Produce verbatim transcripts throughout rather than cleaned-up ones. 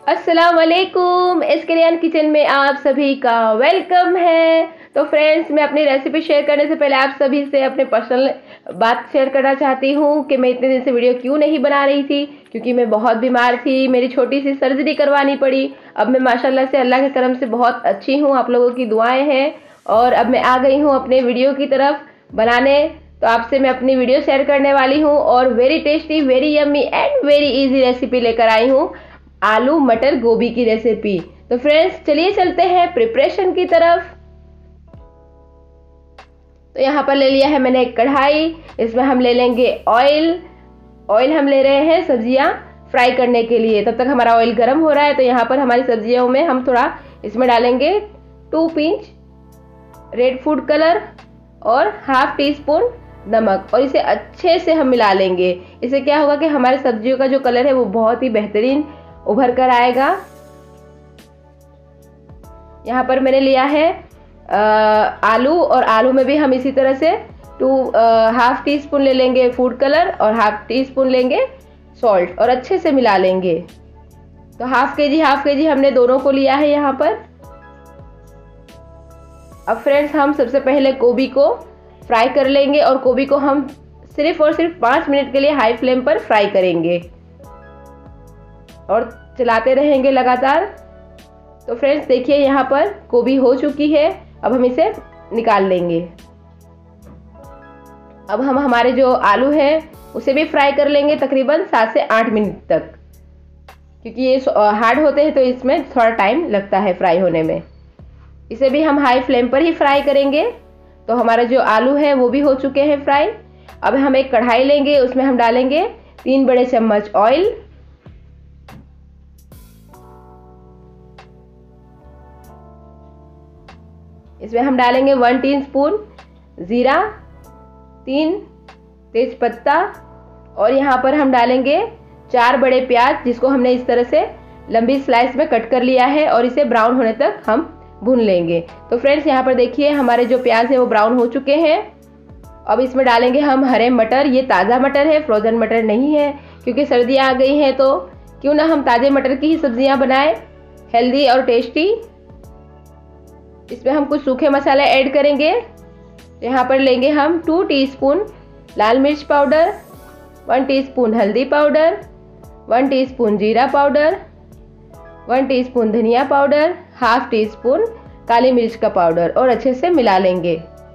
अस्सलाम वालेकुम। एस्केरियन किचन में आप सभी का वेलकम है। तो फ्रेंड्स, मैं अपनी रेसिपी शेयर करने से पहले आप सभी से अपने पर्सनल बात शेयर करना चाहती हूँ कि मैं इतने दिन से वीडियो क्यों नहीं बना रही थी, क्योंकि मैं बहुत बीमार थी। मेरी छोटी सी सर्जरी करवानी पड़ी। अब मैं माशाल्लाह से अल्लाह के करम से बहुत अच्छी हूँ, आप लोगों की दुआएं हैं। और अब मैं आ गई हूँ अपने वीडियो की तरफ बनाने। तो आपसे मैं अपनी वीडियो शेयर करने वाली हूँ और very tasty, very yummy and very easy recipe लेकर आई हूँ, आलू मटर गोभी की रेसिपी। तो फ्रेंड्स, चलिए चलते हैं प्रिपरेशन की तरफ। तो यहाँ पर ले लिया है मैंने एक कढ़ाई, इसमें हम ले लेंगे ऑयल। ऑयल हम ले रहे हैं सब्जियां फ्राई करने के लिए। तब तक हमारा ऑयल गर्म हो रहा है। तो यहाँ पर हमारी सब्जियों में हम थोड़ा इसमें डालेंगे two pinch red food colour और हाफ टी स्पून नमक, और इसे अच्छे से हम मिला लेंगे। इससे क्या होगा कि हमारे सब्जियों का जो कलर है वो बहुत ही बेहतरीन उभर कर आएगा। यहाँ पर मैंने लिया है आ, आलू, और आलू में भी हम इसी तरह से टू हाफ टी स्पून ले लेंगे फूड कलर और हाफ टी स्पून लेंगे सॉल्ट, और अच्छे से मिला लेंगे। तो हाफ के जी हाफ के जी हमने दोनों को लिया है यहाँ पर। अब फ्रेंड्स, हम सबसे पहले गोभी को फ्राई कर लेंगे, और गोभी को हम सिर्फ और सिर्फ पाँच मिनट के लिए हाई फ्लेम पर फ्राई करेंगे और चलाते रहेंगे लगातार। तो फ्रेंड्स देखिए, यहाँ पर गोभी हो चुकी है। अब हम इसे निकाल लेंगे। अब हम हमारे जो आलू है उसे भी फ्राई कर लेंगे तकरीबन सात से आठ मिनट तक, क्योंकि ये हार्ड होते हैं तो इसमें थोड़ा टाइम लगता है फ्राई होने में। इसे भी हम हाई फ्लेम पर ही फ्राई करेंगे। तो हमारा जो आलू है वो भी हो चुके हैं फ्राई। अब हम एक कढ़ाई लेंगे, उसमें हम डालेंगे तीन बड़े चम्मच ऑयल। इसमें हम डालेंगे वन टीस्पून जीरा, तीन तेज पत्ता, और यहाँ पर हम डालेंगे चार बड़े प्याज, जिसको हमने इस तरह से लंबी स्लाइस में कट कर लिया है, और इसे ब्राउन होने तक हम भून लेंगे। तो फ्रेंड्स, यहाँ पर देखिए हमारे जो प्याज है वो ब्राउन हो चुके हैं। अब इसमें डालेंगे हम हरे मटर। ये ताज़ा मटर है, फ्रोजन मटर नहीं है, क्योंकि सर्दियाँ आ गई हैं तो क्यों ना हम ताज़े मटर की ही सब्जियाँ बनाएं, हेल्दी और टेस्टी। इसमें हम कुछ सूखे मसाले ऐड करेंगे। यहाँ पर लेंगे हम टू टीस्पून लाल मिर्च पाउडर, वन टीस्पून हल्दी पाउडर, वन टीस्पून जीरा पाउडर, वन टीस्पून धनिया पाउडर, हाफ टी स्पून काली मिर्च का पाउडर, और अच्छे से मिला लेंगे।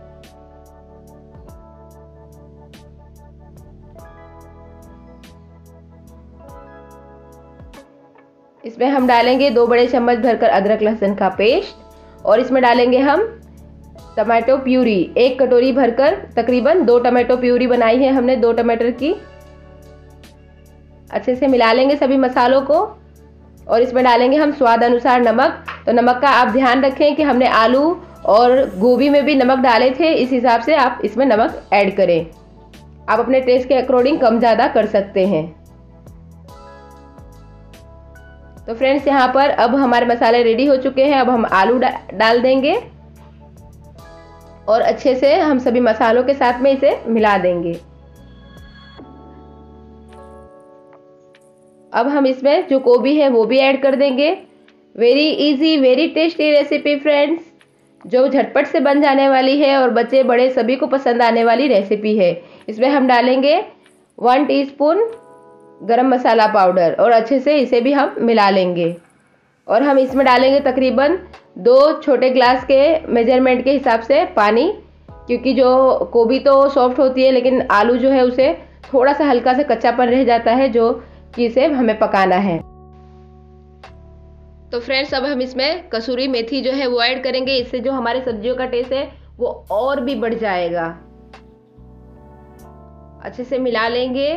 इसमें हम डालेंगे दो बड़े चम्मच भरकर अदरक लहसुन का पेस्ट, और इसमें डालेंगे हम टमाटो प्यूरी, एक कटोरी भरकर तकरीबन दो टमाटो प्यूरी बनाई है हमने, दो टमाटर की। अच्छे से मिला लेंगे सभी मसालों को, और इसमें डालेंगे हम स्वाद अनुसार नमक। तो नमक का आप ध्यान रखें कि हमने आलू और गोभी में भी नमक डाले थे, इस हिसाब से आप इसमें नमक ऐड करें। आप अपने टेस्ट के अकॉर्डिंग कम ज़्यादा कर सकते हैं। तो फ्रेंड्स, यहाँ पर अब हमारे मसाले रेडी हो चुके हैं। अब हम आलू डा, डाल देंगे, और अच्छे से हम सभी मसालों के साथ में इसे मिला देंगे। अब हम इसमें जो गोभी है वो भी ऐड कर देंगे। Very easy, very tasty recipe friends, जो झटपट से बन जाने वाली है और बच्चे बड़े सभी को पसंद आने वाली रेसिपी है। इसमें हम डालेंगे वन टीस्पून गरम मसाला पाउडर, और अच्छे से इसे भी हम मिला लेंगे। और हम इसमें डालेंगे तकरीबन दो छोटे ग्लास के मेजरमेंट के हिसाब से पानी, क्योंकि जो गोभी तो सॉफ्ट होती है लेकिन आलू जो है उसे थोड़ा सा हल्का सा कच्चापन रह जाता है, जो कि इसे हमें पकाना है। तो फ्रेंड्स, अब हम इसमें कसूरी मेथी जो है वो ऐड करेंगे। इससे जो हमारे सब्जियों का टेस्ट है वो और भी बढ़ जाएगा। अच्छे से मिला लेंगे,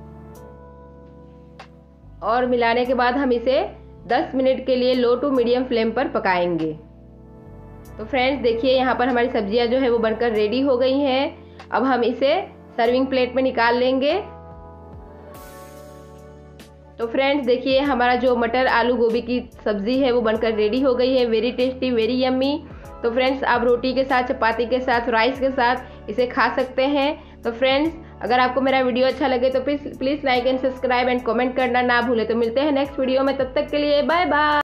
और मिलाने के बाद हम इसे दस मिनट के लिए लो टू मीडियम फ्लेम पर पकाएंगे। तो फ्रेंड्स देखिए, यहाँ पर हमारी सब्जियां जो है वो बनकर रेडी हो गई हैं। अब हम इसे सर्विंग प्लेट में निकाल लेंगे। तो फ्रेंड्स देखिए, हमारा जो मटर आलू गोभी की सब्जी है वो बनकर रेडी हो गई है। Very tasty, very yummy. तो फ्रेंड्स, आप रोटी के साथ, चपाती के साथ, राइस के साथ इसे खा सकते हैं। तो फ्रेंड्स, अगर आपको मेरा वीडियो अच्छा लगे तो please please like and subscribe and comment करना ना भूले। तो मिलते हैं नेक्स्ट वीडियो में, तब तक के लिए बाय बाय।